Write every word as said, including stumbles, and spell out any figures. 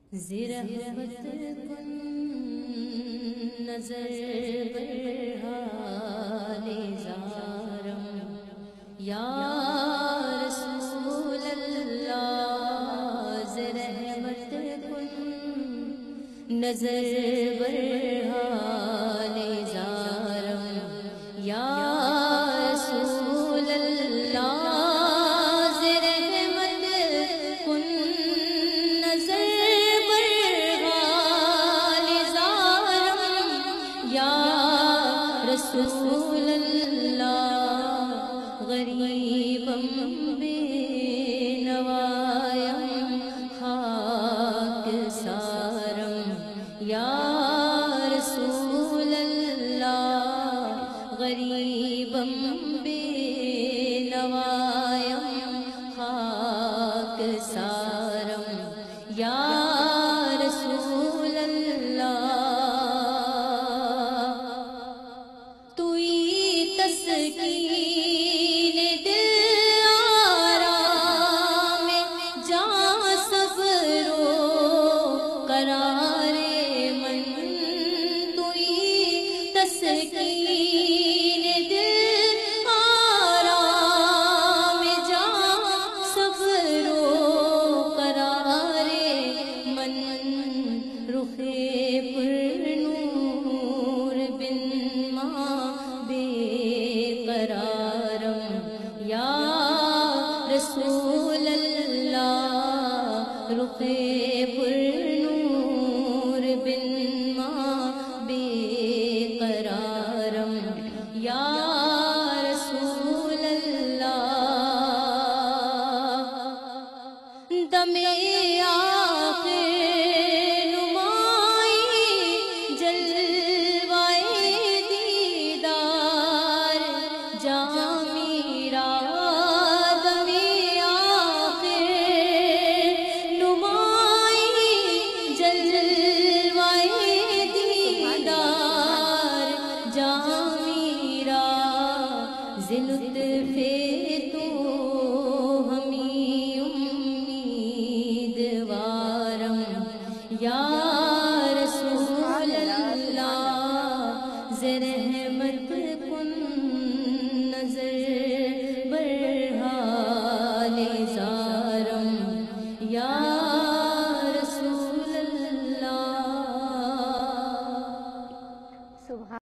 زرحمت کن نظر برحال زارم یا رسول اللہ زرحمت کن نظر برحال زارم یا رسول اللہ زرحمت کن نظر رسول اللہ غریبم بے نوایم خاک سارم یا رسول اللہ غریبم بے نوایم خاک سارم یا رسول اللہ تسکین دل آرام جاں صبر و قرار من توئی تسکین دل آرام جاں صبر و قرار من رخ پر نور بن ماں قرارم یا رسول اللہ رخ پر نور بن ماں بے قرارم یا رسول اللہ دم آخر لطف تو ہمیں امیدوارم یا رسول اللہ زرحمت کن نظر